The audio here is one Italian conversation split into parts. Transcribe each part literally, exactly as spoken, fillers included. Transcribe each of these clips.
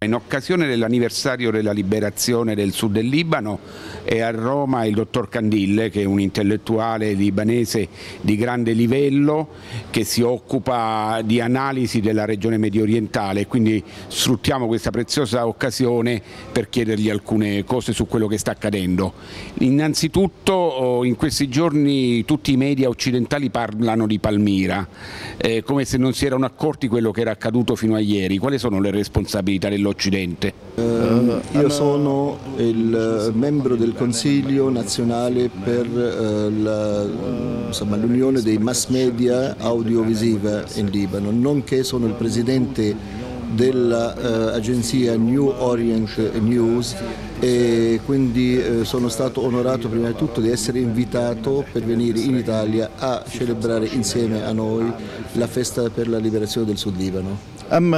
In occasione dell'anniversario della liberazione del sud del Libano è a Roma il dottor Kandil, che è un intellettuale libanese di grande livello che si occupa di analisi della regione medio orientale, quindi sfruttiamo questa preziosa occasione per chiedergli alcune cose su quello che sta accadendo. Innanzitutto in questi giorni tutti i media occidentali parlano di Palmira, eh, come se non si erano accorti di quello che era accaduto fino a ieri. Quali sono le responsabilità dell'Occidente? Uh, io sono il membro del Consiglio nazionale per uh, l'Unione dei mass media audiovisiva in Libano, nonché sono il presidente dell'agenzia uh, New Orient News e quindi uh, sono stato onorato prima di tutto di essere invitato per venire in Italia a celebrare insieme a noi la festa per la liberazione del Sud Libano.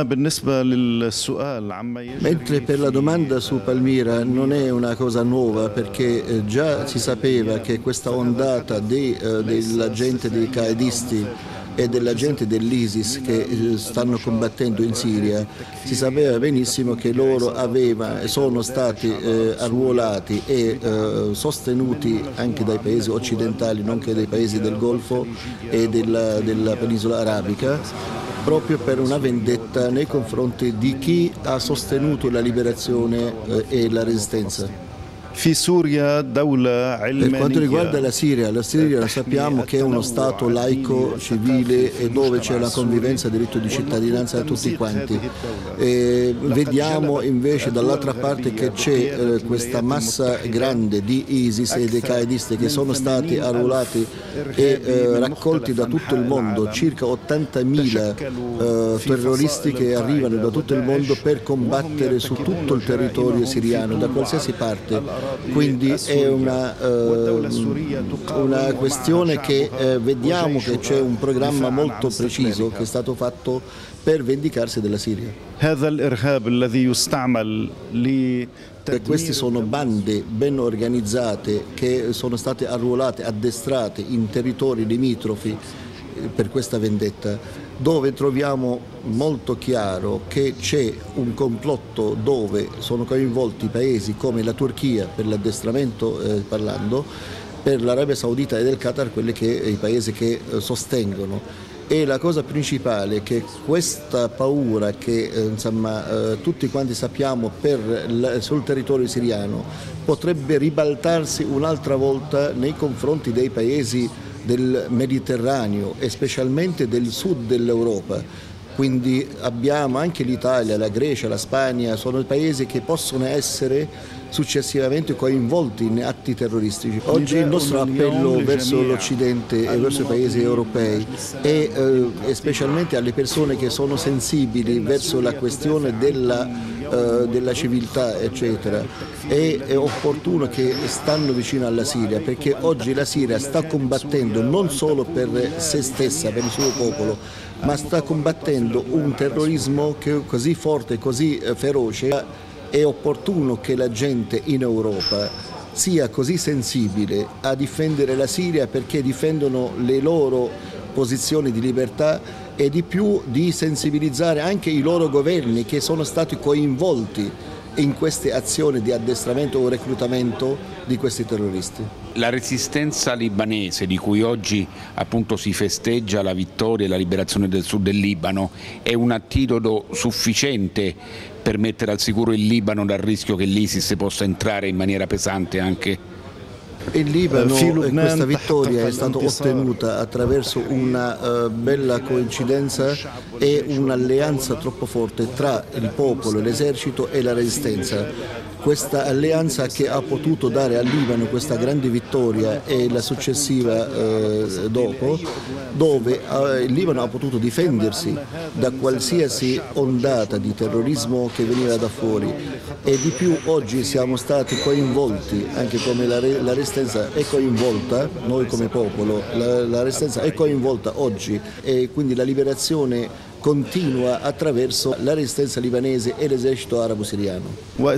Mentre per la domanda su Palmira non è una cosa nuova, perché già si sapeva che questa ondata de, uh, della gente dei qaedisti e della gente dell'ISIS che stanno combattendo in Siria, si sapeva benissimo che loro aveva, sono stati eh, arruolati e eh, sostenuti anche dai paesi occidentali, nonché dai paesi del Golfo e della, della penisola arabica, proprio per una vendetta nei confronti di chi ha sostenuto la liberazione eh, e la resistenza. Per quanto riguarda la Siria, la Siria sappiamo che è uno Stato laico, civile e dove c'è la convivenza, diritto di cittadinanza a tutti quanti. E vediamo invece dall'altra parte che c'è eh, questa massa grande di ISIS e dei qaedisti che sono stati arruolati e eh, raccolti da tutto il mondo, circa ottantamila eh, terroristi che arrivano da tutto il mondo per combattere su tutto il territorio siriano, da qualsiasi parte. Quindi è una, uh, una questione che uh, vediamo che c'è un programma molto preciso che è stato fatto per vendicarsi della Siria. E queste sono bande ben organizzate che sono state arruolate, addestrate in territori limitrofi per questa vendetta, dove troviamo molto chiaro che c'è un complotto dove sono coinvolti paesi come la Turchia per l'addestramento eh, parlando, per l'Arabia Saudita e del Qatar, quelli che i paesi che eh, sostengono. E la cosa principale è che questa paura che eh, insomma, eh, tutti quanti sappiamo per, sul territorio siriano potrebbe ribaltarsi un'altra volta nei confronti dei paesi del Mediterraneo e specialmente del sud dell'Europa. Quindi abbiamo anche l'Italia, la Grecia, la Spagna, sono paesi che possono essere successivamente coinvolti in atti terroristici. Oggi il nostro appello verso l'Occidente e verso i paesi europei e, eh, e specialmente alle persone che sono sensibili verso la questione della della civiltà eccetera, è, è opportuno che stanno vicino alla Siria, perché oggi la Siria sta combattendo non solo per se stessa, per il suo popolo, ma sta combattendo un terrorismo che è così forte, così feroce. È opportuno che la gente in Europa sia così sensibile a difendere la Siria, perché difendono le loro posizioni di libertà e di più di sensibilizzare anche i loro governi che sono stati coinvolti in queste azioni di addestramento o reclutamento di questi terroristi. La resistenza libanese, di cui oggi appunto si festeggia la vittoria e la liberazione del sud del Libano, è un antidoto sufficiente per mettere al sicuro il Libano dal rischio che l'ISIS possa entrare in maniera pesante anche? In Libano questa vittoria è stata ottenuta attraverso una uh, bella coincidenza e un'alleanza troppo forte tra il popolo, l'esercito e la resistenza. Questa alleanza che ha potuto dare al Libano questa grande vittoria e la successiva eh, dopo, dove eh, il Libano ha potuto difendersi da qualsiasi ondata di terrorismo che veniva da fuori, e di più oggi siamo stati coinvolti, anche come la, la resistenza è coinvolta, noi come popolo, la, la resistenza è coinvolta oggi, e quindi la liberazione continua attraverso la resistenza libanese e l'esercito arabo siriano.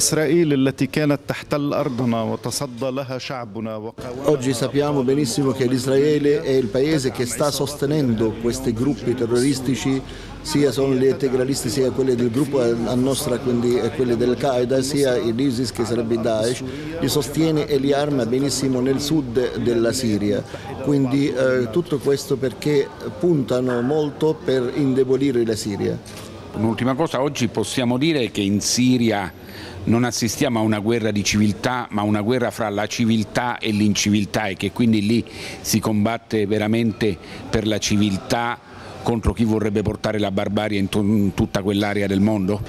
Oggi sappiamo benissimo che l'Israele è il paese che sta sostenendo questi gruppi terroristici, sia sono gli integralisti sia quelli del gruppo al-Nusra, quindi quelli dell'Al-Qaeda, sia l'ISIS che sarebbe Daesh, li sostiene e li arma benissimo nel sud della Siria. Quindi eh, tutto questo perché puntano molto per indebolire la Siria. Un'ultima cosa, oggi possiamo dire che in Siria non assistiamo a una guerra di civiltà, ma a una guerra fra la civiltà e l'inciviltà, e che quindi lì si combatte veramente per la civiltà contro chi vorrebbe portare la barbarie in tutta quell'area del mondo?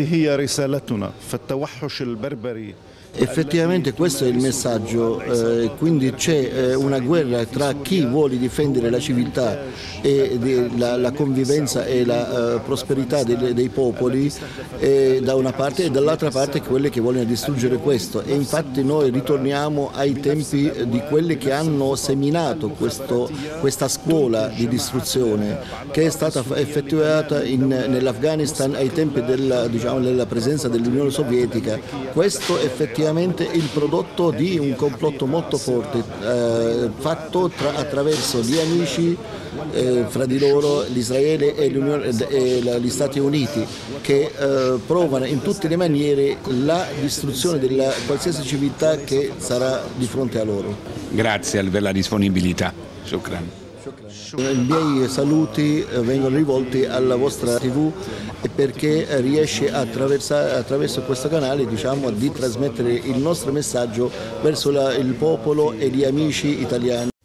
Effettivamente questo è il messaggio, eh, quindi c'è eh, una guerra tra chi vuole difendere la civiltà e de, la, la convivenza e la uh, prosperità dei, dei popoli eh, da una parte, e dall'altra parte quelli che vogliono distruggere questo, e infatti noi ritorniamo ai tempi di quelli che hanno seminato questo, questa scuola di distruzione che è stata effettuata nell'Afghanistan ai tempi della, diciamo, della presenza dell'Unione Sovietica. Questo effettivamente il prodotto di un complotto molto forte eh, fatto tra, attraverso gli amici eh, fra di loro, l'Israele e, e gli Stati Uniti, che eh, provano in tutte le maniere la distruzione di qualsiasi civiltà che sarà di fronte a loro. Grazie per la disponibilità. Shukran. I miei saluti vengono rivolti alla vostra tivù perché riesce attraverso questo canale, diciamo, di trasmettere il nostro messaggio verso la, il popolo e gli amici italiani.